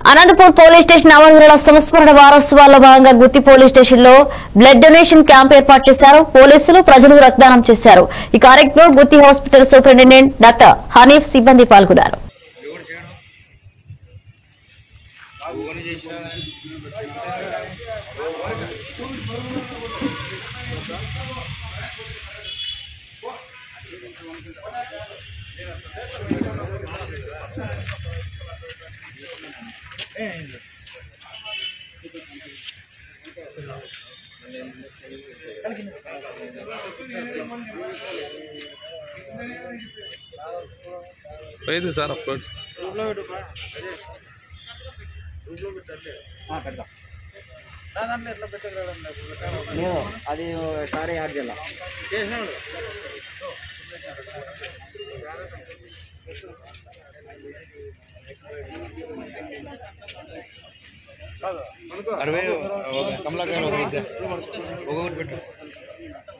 Anantapur police station అమరవీరుల సంస్మరణ వారోత్సవాల్లో భాగంగా గుత్తి పోలీస్ స్టేషన్ లో బ్లడ్ డొనేషన్ క్యాంప్ ఏర్పాటు చేశారు. పోలీసులు ప్రజలు రక్తదానం చేశారు. ఈ కార్యక్రమంలో Gutti hospital superintendent doctor Hanif సిబ్బంది పాల్గొన్నారు. లేదు సార్ అప్రోచ్ అది సారీ యాడ్ చేయాలి. అరవై కమలాకాయలు ఒక 5 పెట్టు.